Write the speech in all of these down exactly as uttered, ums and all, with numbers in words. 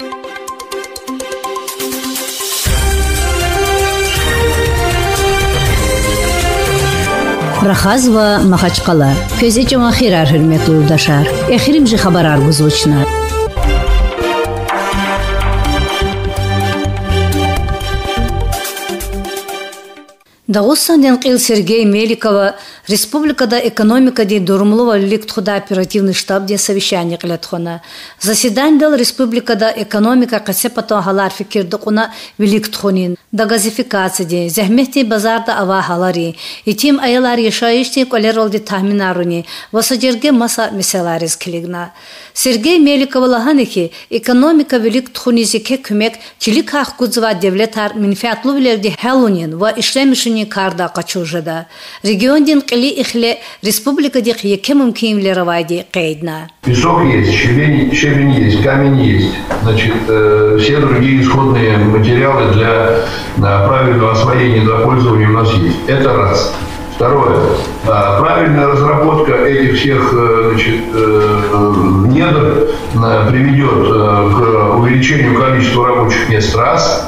Рахаз ва Махачкала. Көзечем ахирар хөрмәтле урдашлар. Әхиримҗе хәбәр аргызучны. Дагыстандан кыл Сергей Меликова республикада экономика ди дурумлова ликтхуда оперативный штаб ди совещание кылатхона. Заседание республикада экономика касепато халар фикирди куна великтхонин. Да газификация ди зәхмәти базарда ава халари. Итим аялар яшайышти колеролди тахминаруни. Васаҗерге маса мисаларыз килигна. Сергей Меликова лаганики экономика великтхони зеке көмек килик хакузва девлетар минфиатлы билерди халунин ва ишлемишини карда качужада. Региондин кили ихле республика ди яке мумкинле равайди кайдна. Песок есть, щебень, щебень есть, камень есть. Значит, э, все другие исходные материалы для э, правильного освоения, для пользования у нас есть. Это раз. Второе. Э, правильная разработка этих всех э, значит, э, недр э, приведет э, к увеличению количества рабочих мест. Раз.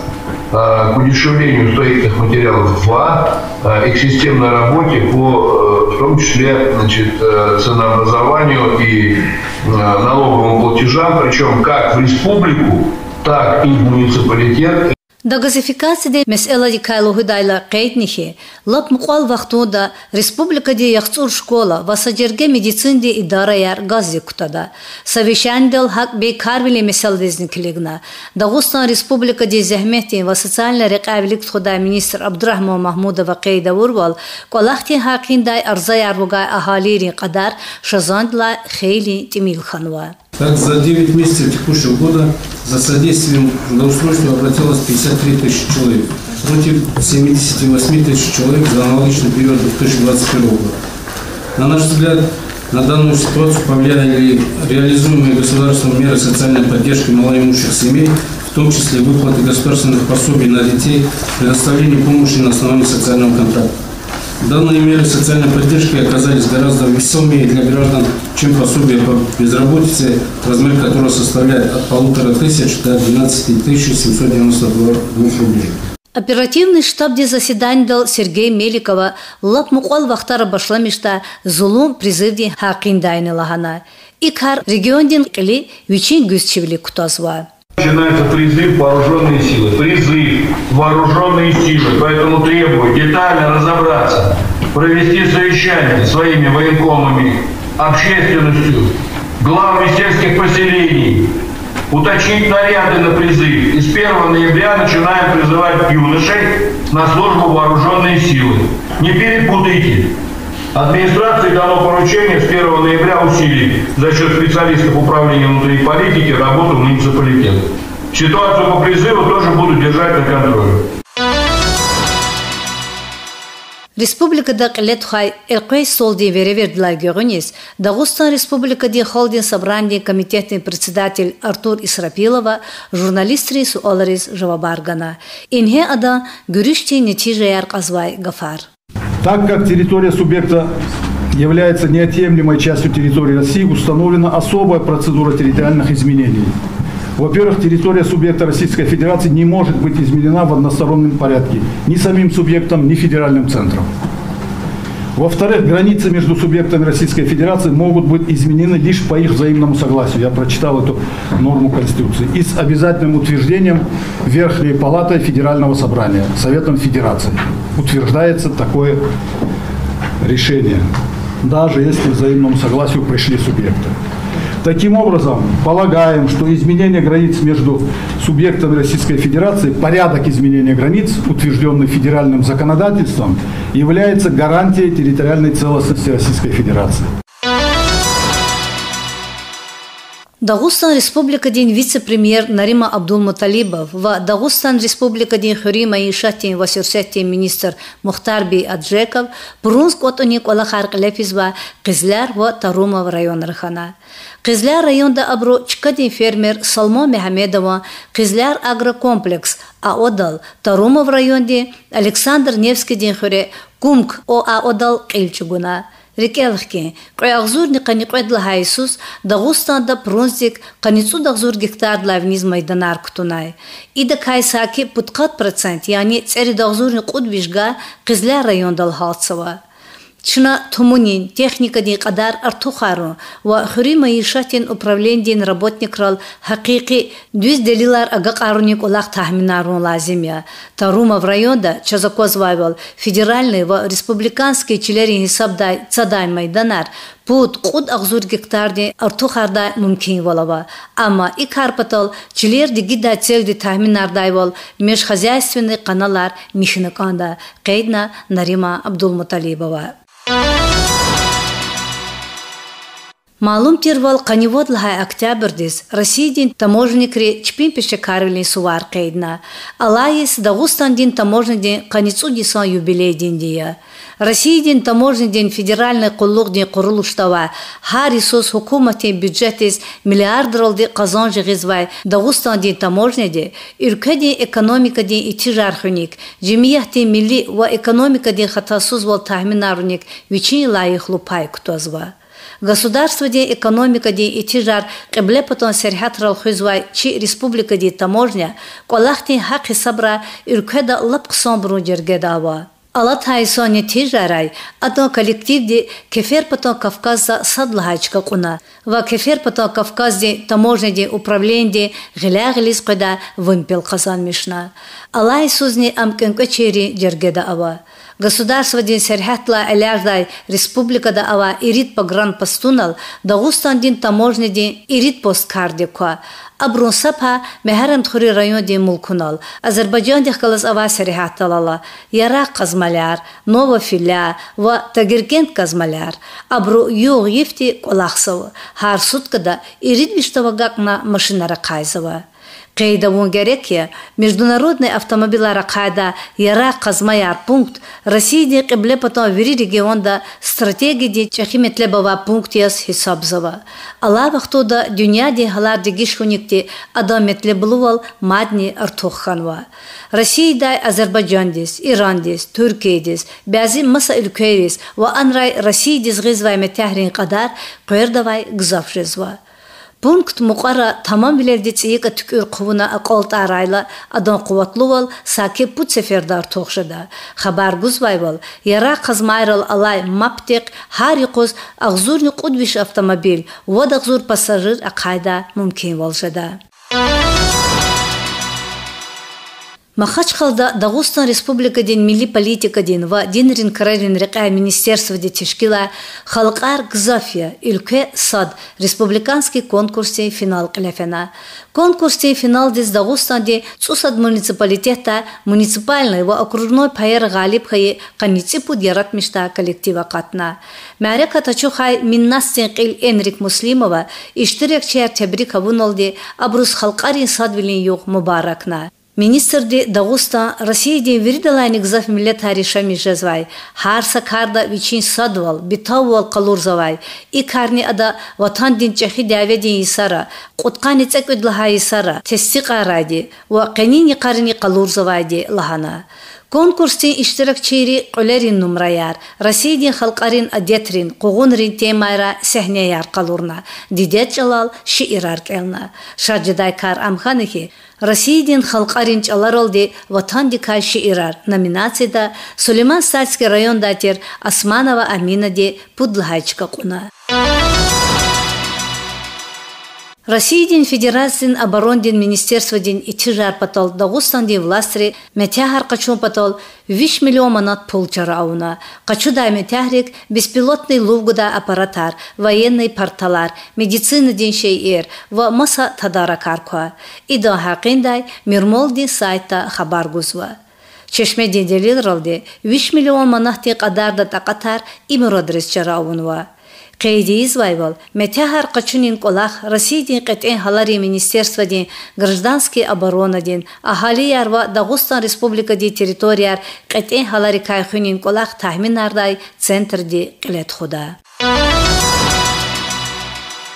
К удешевлению строительных материалов два, и к системной работе по, в том числе, значит, ценообразованию и налоговым платежам, причем как в республику, так и в муниципалитет. Да газификация месела ди кайлогидайла кайтнихи лап муқал вақтуда республика ди яхцур школа васаджерге медицин ди идара яр гази кутада совещандел хак бекарвили месел дизниклигна Дагыстан республика ди зәхмәти ва социальный рәкабилек худа министр Абдурахман Махмудова кайда урвал колахти хакиндай арза ярвуга ахалири кадар шазандла хейли Тимилханова. Так, за девять месяцев текущего года за содействием трудоустройства обратилось пятьдесят три тысячи человек, против семидесяти восьми тысяч человек за аналогичный период две тысячи двадцать первого года. На наш взгляд, на данную ситуацию повлияли реализуемые государством меры социальной поддержки малоимущих семей, в том числе выплаты государственных пособий на детей, предоставление помощи на основании социального контракта. Данные меры социальной поддержки оказались гораздо весомее для граждан, чем пособие по безработице, размер которого составляет от полутора тысяч до двенадцати тысяч семисот девяноста двух рублей. Оперативный штаб ди заседание дал Сергей Меликова лап муқал вақтары башламишта зулум призывди хақиндайны лагана. Икар региондин кили вичин гүзчевли кутазва. Начинается призыв вооруженные силы. Призыв вооруженные силы. Поэтому требую детально разобраться, провести совещание своими военкомами, общественностью, главами сельских поселений, уточнить наряды на призыв. И с первого ноября начинаем призывать юношей на службу вооруженные силы. Не перепутайте. Администрации дано поручение с первого ноября усилить за счет специалистов управления внутренней политики работу муниципалитета. Ситуацию по призыву тоже буду держать на контроле. Республика да Калетхай Элкай Солди Веревердла Геронис, Дагыстан Республика ди Холдин Собрание комитетный председатель Артур Исрапилова, журналистри суаларис Жавабаргана. Инхе ада гюришти нетиже ярказвай гафар. Так как территория субъекта является неотъемлемой частью территории России, установлена особая процедура территориальных изменений. Во-первых, территория субъекта Российской Федерации не может быть изменена в одностороннем порядке ни самим субъектом, ни федеральным центром. Во-вторых, границы между субъектами Российской Федерации могут быть изменены лишь по их взаимному согласию. Я прочитал эту норму Конституции. И с обязательным утверждением Верхней Палатой Федерального Собрания, Советом Федерации. Утверждается такое решение, даже если к взаимному согласию пришли субъекты. Таким образом, полагаем, что изменение границ между субъектами Российской Федерации, порядок изменения границ, утвержденный федеральным законодательством, является гарантией территориальной целостности Российской Федерации. Дагыстан Республика дин вице-премьер Нарима Абдулмуталибов ва Дагыстан Республика дин Хури Маишатин ва Сюрсеттин министр Мухтарби Аджеков Прунск отоник ола харқлепиз ва Қизляр ва Тарумов район рахана. Қизляр районда абро чкадин фермер Салмо Мехамедова Қизляр агрокомплекс а одал Тарумов районде Александр Невский дин Хури Кумк о а одал Қилчугуна. Рикелхки, кой не каниквед лахайсус, Дагустан да пронзик, каницу дагзур гектар лавниз майданар ктунай. И да кайсаки путкат процент, яни цери дагзурни куд бишга, Кизля район дал халцава. Чна тумунин, техника дин кадар артухару, ва хури маишатин управлендин работник рал хакики двиз делилар агакаруник улах тахминарун лазимия. Тарума в районда чазакозвайвал федеральный ва республиканский чилерин хисабдай цадай майданар, пут куд агзур гектарди артухарда мумкин валава. Ама и карпатал чилер дигида цель ди тахминардайвал межхозяйственный каналар мишинаканда. Кайдна Нарима Абдулмуталибова. Малум тирвал канивод лхай октябрдис Россиядин таможникри чпин пешекарвили сувар кайдна. Алайс Дагустандин таможнидин каницу дисан юбилей дин дия. Россиядин таможнидин федеральный куллугдин курулуштава харисос хукумати бюджетис миллиардралди казан жигизвай Дагустандин таможниди ülkedin экономикадин итижархуник жемияти милли ва экономикадин хатасуз вал тахминаруник вичин лайихлу пай кутазва. Государство дин экономика дин итижар кибле потом серхат рал хузвай чи республика дин таможня колахтин хак хисабра ülkeda лапксон бру жергедава. Алат хайсони тижарай адо коллектив ди кефер потом Кавказа садлахачка куна ва кефер потом Кавказ ди таможня ди управление ди гилягилис куда вымпел казан мишна. Алай сузни амкенко чери жергеда ава. Государство дин серхатла элярдай республикада ава ирит погран пастунал Дагустан дин таможня дин ирит посткардиква. Абрун сапа мехарам тхури район дин мулкунал. Азербайджан дихкалас ава серхаталала. Ярак казмаляр, нова филя ва тагиркент казмаляр. Абру юг ефти колахсава. Хар суткада ирит виштавагакна машинара кайзава. Кайдавун герекия международный автомобилара кайда яра казмаяр пункт России кибле потом вери регионда стратегии ди чахиметлебава пункт яс хисабзава. Алла вахтода дюня ди халар дигишхуникти адаметлеблувал мадни артухханва. Россия дай Азербайджан дис, Иран дис, Türkiye дис, бязи маса ülkeris ва анрай Россия дис гизвай метяхрин кадар куердавай гзавжезва. Пункт муқара тамам билердицияка түкір қуына ақалт арайла адан қуатлувал саке пут сефердар тоқшыда. Хабар гузбайвал, яра қазмайрал алай маптек хари қоз ағзурни қудвиш автомобиль, вад ағзур пассажир ақайда мумкин волжада. Махачкалда Дагустан Республика дин милли политика дин ва динрин карарин рекай министерство ди тешкила халқар гзафия ülke сад республиканский конкурсе финал калефена. Конкурсе финал дис Дагустан ди цусад муниципалитета муниципальный ва окружной пайер галиб хае каниципу дьярат мишта коллектива катна. Мәрека тачухай миннастен қил Энрик Муслимова иштирекчер тебрик абуналди абрус халқарин садвилин юг мубаракна. Министр ди Дагустан Россия дин виридалайни гзаф миллет хариша мижезвай, харса карда вичин садвал, битаввал калурзавай, и карни ада ватан дин чахи даве дин исара, куткани цеквид лаха исара, тести қарайди, ва қанини қарни калурзавай ди лахана. Конкурстин иштиракчири қулерин нумраяр, Россия дин халқарин адетрин, қуғунрин темайра сехнеяр калурна, дидет жалал шиирар келна. Шаджидай кар амханихи, Россия дин халқарин чаларалди ватан дикай шиирар номинацияда Сулейман Сальский район датер Османова Амина ди пудлахайчка куна. Россия дин Федерациин оборон дин Министерство дин итижар патал Дагустан дин властри метяхар качун патал виш миллион манат пулчара ауна. Качудай метяхрик беспилотный лувгуда аппаратар, военный порталар, медицина дин шейер ва маса тадаракарква. Ида хақиндай мирмол дин сайта хабар гузва. Чешме дин делилралди виш миллион манахти qadarda taqatar имурадрес чараунва. Кайди извайвал, метяхар качунин колах Россия дин кэтэн халари министерство дин гражданский оборона дин ахали ярва Дагустан Республика ди территорияр кэтэн халари кайхунин колах тахминардай центр ди килет худа.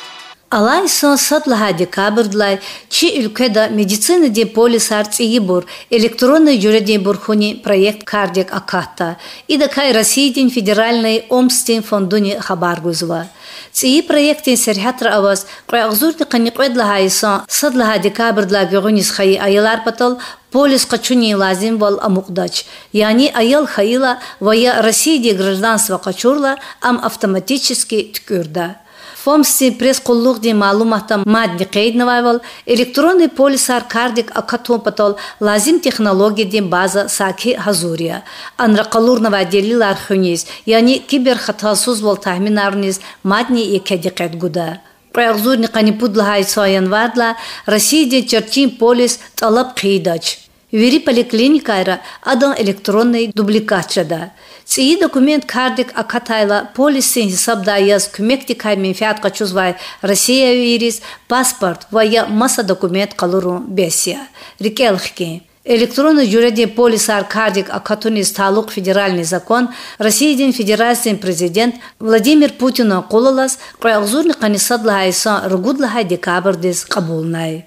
Алай сон сатлаха декабрдлай чи ülkede medicina de polisar цигибур электронной юридии бурхуни проект кардик аката и дакай Российдин федеральный омстин фондуни хабар гузва. Ци проектин серхатра аваз қойгзурди қаниқведлаха исон сатлаха декабрдла гюгунис хай айылар патал полис качуни лазим вал амуқдач, яни айыл хайла вая Российди гражданство качурла ам автоматически ткюрда. Фомси пресс-коллуг ди маалуматам мадди қейднавайвал электронный полисар кардик акатон патол лазим технология ди база саки хазурия. Анрақалурнава делилар хунис, яни киберхатасуз вал тахминарниз мадни екеди қейд гуда. Қойгзур никани пудлахай соян вадла Российди черчин полис талаб қейдач. Вери поликлиникайра адан электронный дубликатчада. Ци документ кардик акатайла полисин хисабда яз күмектикай менфиат качузвай Россия вирис паспорт вая маса документ калуру бесия. Рикелхки. Электронный юридии полисар кардик акатунис талук федеральный закон Российдин федерациян президент Владимир Путин кололас қойгзурни канисадлаха исон ругудлаха декабрдис кабулнай.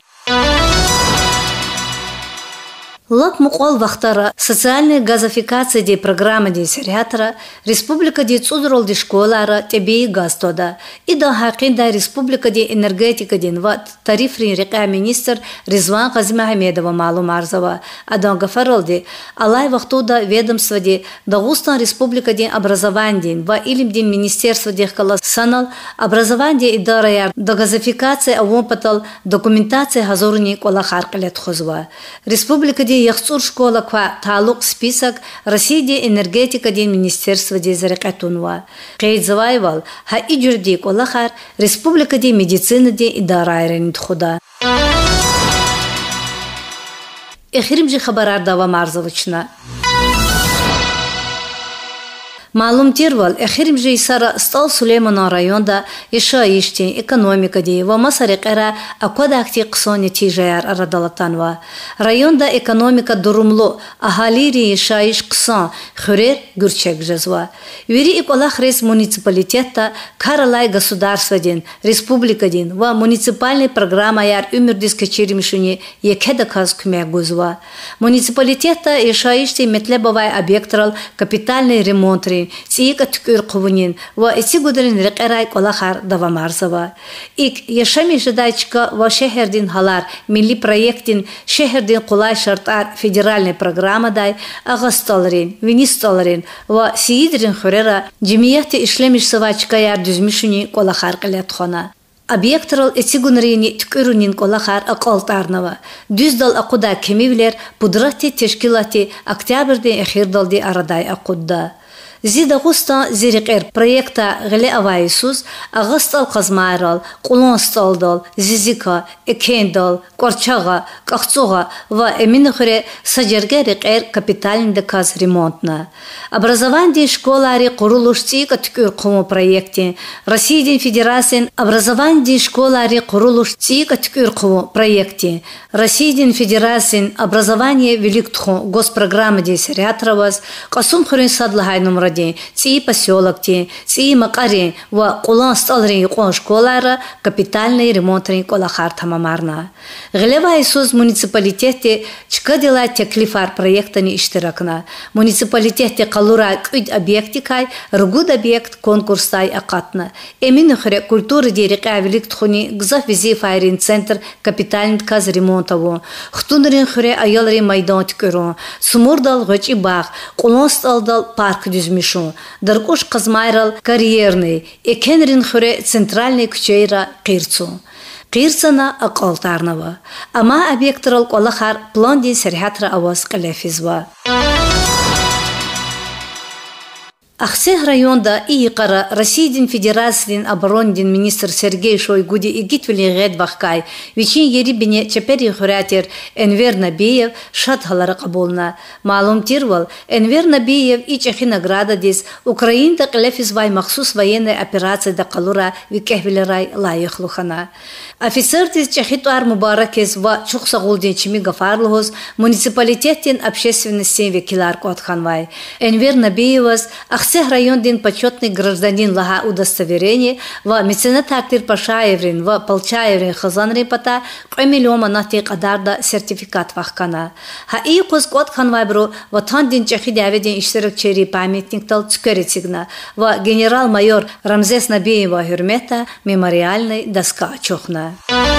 Лап мукол вахтара социальная газификация де программа де сериатра республика де цудрол де школара тебе газтода и да хакин да республика де энергетика де ват тарифрин река министр Резван Казима Хамедова малум арзава адан гафарол де алай вахтода ведомство де Дагустан республика де образование ва илим де министерство де кала санал образование идара яр да газификация авон патал документация хазурни кола харкалет хозва республика де яхцур школа ква талук список Российди энергетика ден министерство де зарекатунва. Қейд завайвал ха иджурди колахар республика де медицина де идарайрен худа. Эхирим же хабарар дава марзавычна. Малум тирвал эхирим же исара стал Сулеймана районда ишаиштин экономика де ва масарикара аквадакти қсони тижаяр арадалатанва. Районда экономика дурумлу ахалири ишаиш қсон хурер гурчек жазва. Вери иколах рейс муниципалитета каралай государства ден, республика ден ва муниципальный программа яр умердис качеримшуни екедаказ кумя гузва. Муниципалитета ишаиштин метлебавай объектрал капитальный ремонтри سيك تكير قوانين وإتسيقودرين رقراي قلاخار دوام عرضوا. إك يشامي جدايشكا وشهر دين هلار ملي проектين شهر دين قلاي شرطار فيدرالني программа داي أغسطالرين وينيستالرين وسيدرين خوريرا جمعيات إشلامش سواچكا يار düzmüşünي قلاخار قليات خانا. Объектрал этигунрини тükürünün kolakar aqaltarnava. Düz dal aquda kemivler pudrati teşkilati октябрьде эхирдалди арадай aqudda. Зида густа зирикер проекта гыле авайсус агыстал казмайрал кулонсталдал зизика экендал корчага кахцога ва эминхре саджергерикер капитальный каз ремонтна. Образование школари курулушти каткур кому проекте Российдин Федерациян образование школари курулушти каткур кому проекте Российдин Федерациян образование великтхо госпрограмма де сериатравас касум хрен садлахай номер ци поселокти, ци макари ва кулан сталри кон школара капитальный ремонтный колахар тамамарна. Глева Исус муниципалитете чкадила теклифар проектани иштиракна. Муниципалитете калура куд объектикай ругуд объект конкурстай акатна. Эмин хре культуры дирека великтхуни гзаф визи файрин центр капитальный каз ремонтову. Хтунрин хре аялри майдан ткөрөн. Сумурдал гочи баг, кулан сталдал парк düzmüş. Даркуш казмайрал карьерный, экенрин хуре центральный кучейра кирцу. Кирцана акалтарнава. Ама объектрал колахар планди серхатра аваз калефизва. Ахсех районда и икара Российдин Федерациян оборондин министр Сергей Шойгуди и гитвели гед вахкай вичин ерибине чепери хурятер Энвер Набиев шат халара кабулна. Малум тирвал Энвер Набиев и чехи награда дис Украинда калефизвай махсус военной операции да калура викехвелерай лайехлухана. Офицер дис чехитуар мубаракес ва чухсагулдин чими гафарлухус муниципалитеттин общественности векилар куатханвай. Энвер Набиевас Ахсех район дин почетный гражданин лага удостоверение ва меценат Тактир Пашаеврин ва Полчаеврин хазанри пата кэмилиома нахти кадарда сертификат вахкана. Ха и козгот ханвайбру ва тан дин чахи давидин иштиракчери памятник тал цукерицигна ва генерал-майор Рамзес Набиева хюрмета мемориальный доска чохна.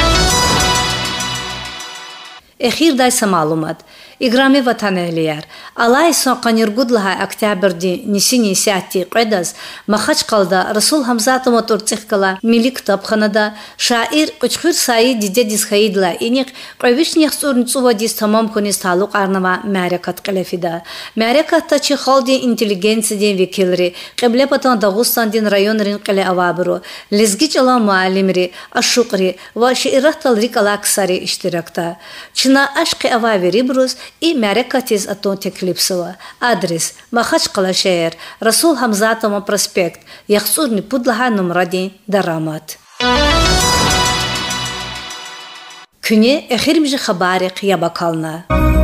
Эхир дайса малумат. Играми ватан эhliyar. Алай соқаниргудлаха октябрди нисини сяти қедаз махач қалда Расул Хамзата моторцихкала мили кітапханада шаир Қучхир Саи диде дисхаидла иник қойвишнех сурнцува дис тамам конис талуқ арнава мәрекат қилефида. Мәрекатта чи халди интеллигенция ден векилри қибле патан Дағустан ден районрин қиле авабыру лезгич ала муалимри ашуқри ва шиирахтал рик алаксари иштиракта. Чина ашқи ававери бруз и мәрекатиз атон теклипсова. Адрес Махачкала шеер Расул Хамзатома проспект Яхсурни пудлаха номрадин Дарамат. Күне эхирмжи хабариq ябакална.